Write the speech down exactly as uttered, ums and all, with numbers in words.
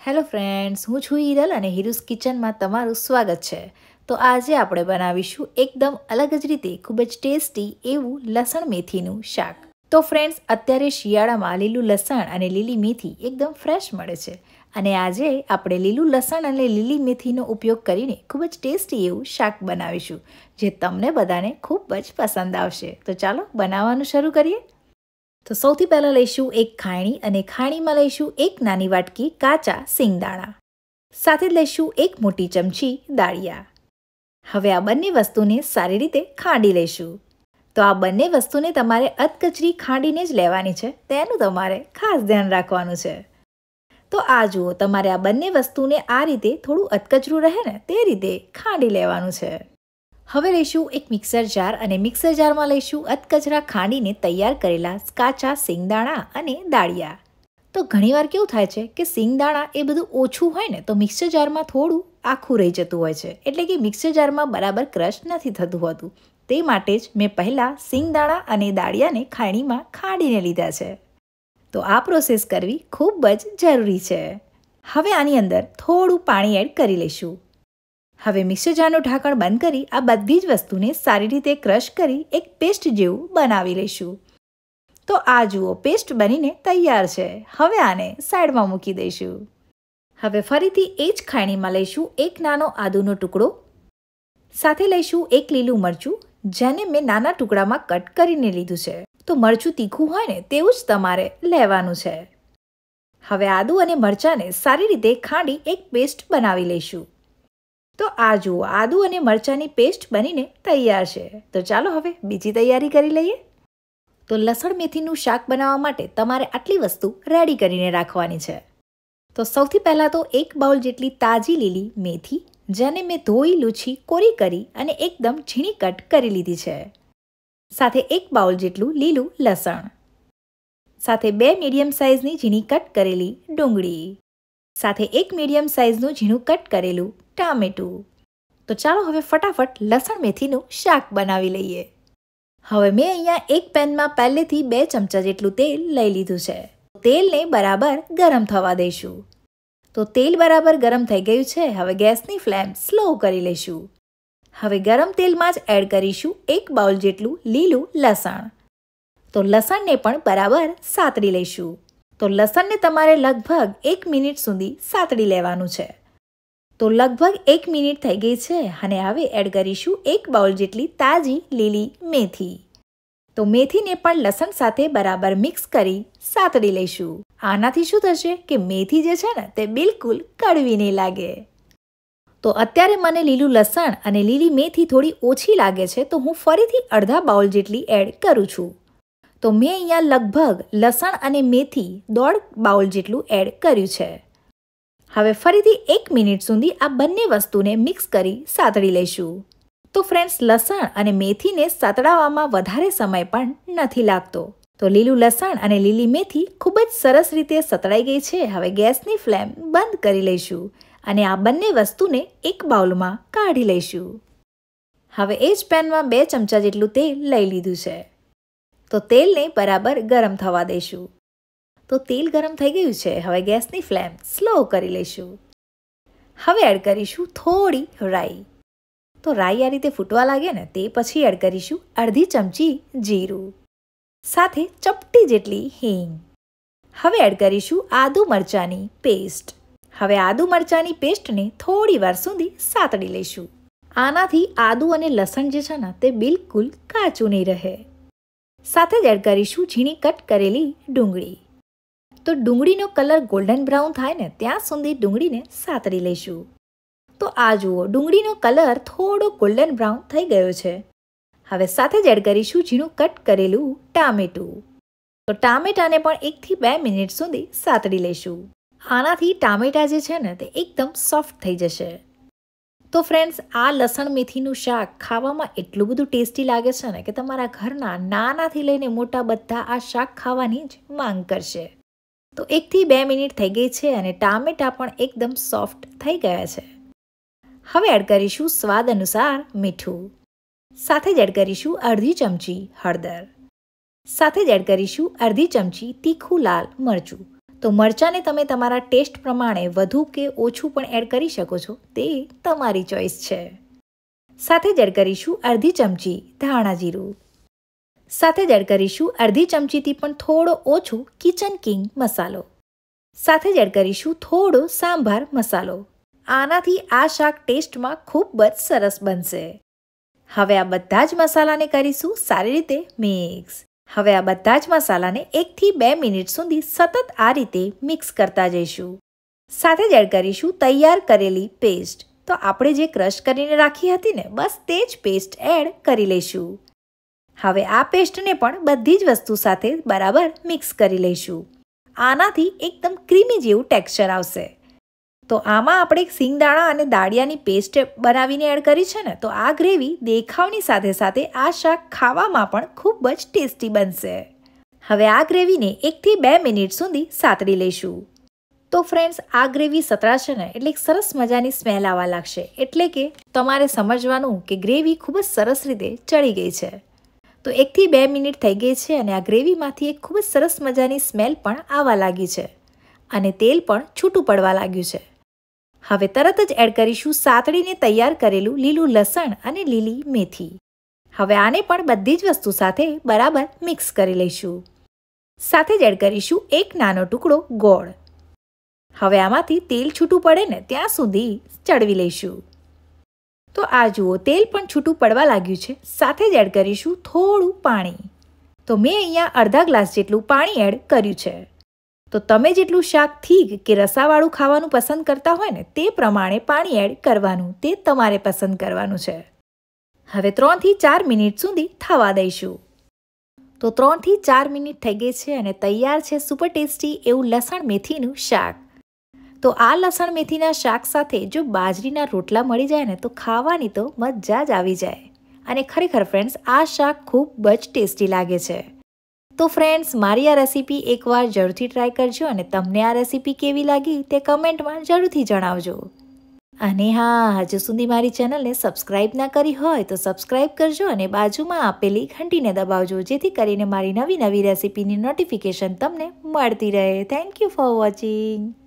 Hello friends, હું છું હિરલ અને હિરુસ કિચનમાં તમારું સ્વાગત છે. તો આજે આપણે બનાવીશું એકદમ અલગ જ રીતે ખૂબ જ ટેસ્ટી એવું લસણ મેથીનું શાક. તો ફ્રેન્ડ્સ, અત્યારે શિયાળામાં લીલું લસણ અને લીલી મેથી એકદમ ફ્રેશ મળે છે અને આજે આપણે લીલું લસણ અને લીલી મેથીનો ઉપયોગ કરીને ખૂબ જ ટેસ્ટી એવું શાક બનાવીશું જે તમને બધાને ખૂબ જ પસંદ આવશે. તો ચાલો બનાવવાનું શરૂ કરીએ. તો સૌથી પહેલાં લઈશું એક ખાયણી અને ખાયણીમાં લઈશું એક નાની વાટકી કાચા સિંગદાણા. સાથે જ લઈશું એક મોટી ચમચી દાળિયા. હવે આ બંને વસ્તુને સારી રીતે ખાંડી લઈશું. તો આ બંને વસ્તુને તમારે અધકચરી ખાંડીને જ લેવાની છે, તેનું તમારે ખાસ ધ્યાન રાખવાનું છે. તો આ જુઓ, તમારે આ બંને વસ્તુને આ રીતે થોડું અધકચરું રહે ને તે રીતે ખાંડી લેવાનું છે. હવે લઈશું એક મિક્સર જાર અને મિક્સર જારમાં લઈશું અધકચરા ખાંડીને તૈયાર કરેલા કાચા સિંગદાણા અને દાળિયા. તો ઘણીવાર કેવું થાય છે કે સિંગદાણા એ બધું ઓછું હોય ને તો મિક્સર જારમાં થોડું આખું રહી જતું હોય છે, એટલે કે મિક્સર જારમાં બરાબર ક્રશ નથી થતું હોતું. તે માટે જ મેં પહેલાં સિંગદાણા અને દાળિયાને ખાયણીમાં ખાંડીને લીધા છે. તો આ પ્રોસેસ કરવી ખૂબ જ જરૂરી છે. હવે આની અંદર થોડું પાણી એડ કરી લઈશું. હવે મિક્સર જારનું ઢાંકણ બંધ કરી આ બધી જ વસ્તુને સારી રીતે ક્રશ કરી એક પેસ્ટ જેવું બનાવી લઈશું. તો આ જુઓ, પેસ્ટ બનીને તૈયાર છે. હવે આને સાઈડમાં મૂકી દઈશું. હવે ફરીથી એ જ ખાયણીમાં લઈશું એક નાનો આદુનો ટુકડો. સાથે લઈશું એક લીલું મરચું, જેને મેં નાના ટુકડામાં કટ કરીને લીધું છે. તો મરચું તીખું હોય ને તેવું જ તમારે લેવાનું છે. હવે આદુ અને મરચાંને સારી રીતે ખાંડી એક પેસ્ટ બનાવી લઈશું. તો આ જુઓ, આદુ અને મરચાંની પેસ્ટ બનીને તૈયાર છે. તો ચાલો હવે બીજી તૈયારી કરી લઈએ. તો લસણ મેથીનું શાક બનાવવા માટે તમારે આટલી વસ્તુ રેડી કરીને રાખવાની છે. તો સૌથી પહેલાં તો એક બાઉલ જેટલી તાજી લીલી મેથી, જેને મેં ધોઈ લૂછી કોરી કરી અને એકદમ ઝીણી કટ કરી લીધી છે. સાથે એક બાઉલ જેટલું લીલું લસણ. સાથે બે મીડિયમ સાઇઝની ઝીણી કટ કરેલી ડુંગળી. સાથે એક મીડિયમ સાઇઝનું ઝીણું કટ કરેલું ટામેટું. તો ચાલો હવે ફટાફટ લસણ મેથીનું શાક બનાવી લઈએ. હવે મેં અહીંયા એક પેનમાં પહેલેથી બે ચમચા જેટલું તેલ લઈ લીધું છે. તેલને બરાબર ગરમ થવા દઈશું. તો તેલ બરાબર ગરમ થઈ ગયું છે. હવે ગેસની ફ્લેમ સ્લો કરી લઈશું. હવે ગરમ તેલમાં જ એડ કરીશું એક બાઉલ જેટલું લીલું લસણ. તો લસણને પણ બરાબર સાતળી લઈશું. તો લસણને તમારે લગભગ એક મિનિટ સુધી સાતળી લેવાનું છે. તો લગભગ એક મિનિટ થઈ ગઈ છે અને હવે એડ કરીશું એક બાઉલ જેટલી તાજી લીલી મેથી. તો મેથીને પણ લસણ સાથે બરાબર મિક્સ કરી સાતળી લઈશું. આનાથી શું થશે કે મેથી જે છે ને તે બિલકુલ કડવી નહીં લાગે. તો અત્યારે મને લીલું લસણ અને લીલી મેથી થોડી ઓછી લાગે છે, તો હું ફરીથી અડધા બાઉલ જેટલી એડ કરું છું. તો મેં અહીંયા લગભગ લસણ અને મેથી દોઢ બાઉલ જેટલું એડ કર્યું છે. હવે ફરીથી એક મિનિટ સુધી આ બંને વસ્તુને મિક્સ કરી સાતળી લઈશું. તો ફ્રેન્ડ્સ, લસણ અને મેથીને સાતળાવવામાં વધારે સમય પણ નથી લાગતો. તો લીલું લસણ અને લીલી મેથી ખૂબ જ સરસ રીતે સતળાઈ ગઈ છે. હવે ગેસની ફ્લેમ બંધ કરી લઈશું અને આ બંને વસ્તુને એક બાઉલમાં કાઢી લઈશું. હવે એ જ પેનમાં બે ચમચા જેટલું તેલ લઈ લીધું છે. તો તેલને બરાબર ગરમ થવા દઈશું. તો તેલ ગરમ થઈ ગયું છે. હવે ગેસની ફ્લેમ સ્લો કરી લઈશું. હવે એડ કરીશું થોડી રાઈ. તો રાઈ આ રીતે ફૂટવા લાગે ને તે પછી એડ કરીશું અડધી ચમચી જીરું. સાથે ચપટી જેટલી હિંગ. હવે એડ કરીશું આદુ મરચાંની પેસ્ટ. હવે આદુ મરચાંની પેસ્ટને થોડી વાર સુધી સાતળી લઈશું. આનાથી આદુ અને લસણ જે છે ને તે બિલકુલ કાચું નહીં રહે. સાથે જ એડ કરીશું ઝીણી કટ કરેલી ડુંગળી. તો ડુંગળીનો કલર ગોલ્ડન બ્રાઉન થાય ને ત્યાં સુધી ડુંગળીને સાતળી લઈશું. તો આ જુઓ, ડુંગળીનો કલર થોડો ગોલ્ડન બ્રાઉન થઈ ગયો છે. હવે સાથે જ એડ કરીશું ઝીણું કટ કરેલું ટામેટું. તો ટામેટાને પણ એકથી બે મિનિટ સુધી સાતળી લઈશું. આનાથી ટામેટા જે છે ને તે એકદમ સોફ્ટ થઈ જશે. તો ફ્રેન્ડ્સ, આ લસણ મેથીનું શાક ખાવામાં એટલું બધું ટેસ્ટી લાગે છે ને કે તમારા ઘરના નાનાથી લઈને મોટા બધા આ શાક ખાવાની જ માંગ કરશે. તો એકથી બે મિનિટ થઈ ગઈ છે અને ટામેટા પણ એકદમ સોફ્ટ થઈ ગયા છે. હવે એડ કરીશું સ્વાદ અનુસાર મીઠું. સાથે જ એડ કરીશું અડધી ચમચી હળદર. સાથે જ એડ કરીશું અડધી ચમચી તીખું લાલ મરચું. તો મરચાંને તમે તમારા ટેસ્ટ પ્રમાણે વધુ કે ઓછું પણ એડ કરી શકો છો, તે તમારી ચોઈસ છે. સાથે જ એડ કરીશું અડધી ચમચી ધાણા જીરું. સાથે જ એડ કરીશું અડધી ચમચીથી પણ થોડો ઓછો કિચન કિંગ મસાલો. સાથે જ એડ કરીશું થોડો સાંભાર મસાલો. આનાથી આ શાક ટેસ્ટમાં ખૂબ જ સરસ બનશે. હવે આ બધા જ મસાલાને કરીશું સારી રીતે મિક્સ. હવે આ બધા જ મસાલાને એકથી બે મિનિટ સુધી સતત આ રીતે મિક્સ કરતા જઈશું. સાથે જ એડ કરીશું તૈયાર કરેલી પેસ્ટ. તો આપણે જે ક્રશ કરીને રાખી હતી ને, બસ તે જ પેસ્ટ એડ કરી લઈશું. હવે આ પેસ્ટને પણ બધી જ વસ્તુ સાથે બરાબર મિક્સ કરી લઈશું. આનાથી એકદમ ક્રીમી જેવું ટેક્સચર આવશે. તો આમાં આપણે સિંગદાણા અને દાળિયાની પેસ્ટ બનાવીને એડ કરી છે ને, તો આ ગ્રેવી દેખાવની સાથે સાથે આ શાક ખાવામાં પણ ખૂબ જ ટેસ્ટી બનશે. હવે આ ગ્રેવીને એકથી બે મિનિટ સુધી સાતડી લઈશું. તો ફ્રેન્ડ્સ, આ ગ્રેવી સતરાશે ને એટલે સરસ મજાની સ્મેલ આવવા લાગશે. એટલે કે તમારે સમજવાનું કે ગ્રેવી ખૂબ જ સરસ રીતે ચડી ગઈ છે. તો એકથી બે મિનિટ થઈ ગઈ છે અને આ ગ્રેવીમાંથી એક ખૂબ જ સરસ મજાની સ્મેલ પણ આવવા લાગી છે અને તેલ પણ છૂટું પડવા લાગ્યું છે. હવે તરત જ એડ કરીશું સાતડીને તૈયાર કરેલું લીલું લસણ અને લીલી મેથી. હવે આને પણ બધી જ વસ્તુ સાથે બરાબર મિક્સ કરી લઈશું. સાથે જ એડ કરીશું એક નાનો ટુકડો ગોળ. હવે આમાંથી તેલ છૂટું પડે ને ત્યાં સુધી ચડવી લઈશું. તો આ જુઓ, તેલ પણ છૂટું પડવા લાગ્યું છે. સાથે જ એડ કરીશું થોડું પાણી. તો મેં અહીંયા અડધા ગ્લાસ જેટલું પાણી એડ કર્યું છે. તો તમે જેટલું શાક થીક કે રસાવાળું ખાવાનું પસંદ કરતા હોય ને, તે પ્રમાણે પાણી એડ કરવાનું, તે તમારે પસંદ કરવાનું છે. હવે ત્રણથી ચાર મિનિટ સુધી થવા દઈશું. તો ત્રણથી ચાર મિનિટ થઈ ગઈ છે અને તૈયાર છે સુપર ટેસ્ટી એવું લસણ મેથીનું શાક. તો આ લસણ મેથીના શાક સાથે જો બાજરીના રોટલા મળી જાય ને, તો ખાવાની તો મજા જ આવી જાય. અને ખરેખર ફ્રેન્ડ્સ, આ શાક ખૂબ જ ટેસ્ટી લાગે છે. તો ફ્રેન્ડ્સ, મારી આ રેસીપી એકવાર જરૂરથી ટ્રાય કરજો અને તમને આ રેસીપી કેવી લાગી તે કમેન્ટમાં જરૂરથી જણાવજો. અને હા, હજુ સુધી મારી ચેનલને સબસ્ક્રાઈબ ના કરી હોય તો સબસ્ક્રાઈબ કરજો અને બાજુમાં આપેલી ઘંટીને દબાવજો, જેથી કરીને મારી નવી નવી રેસીપીની નોટિફિકેશન તમને મળતી રહે. Thank you for watching.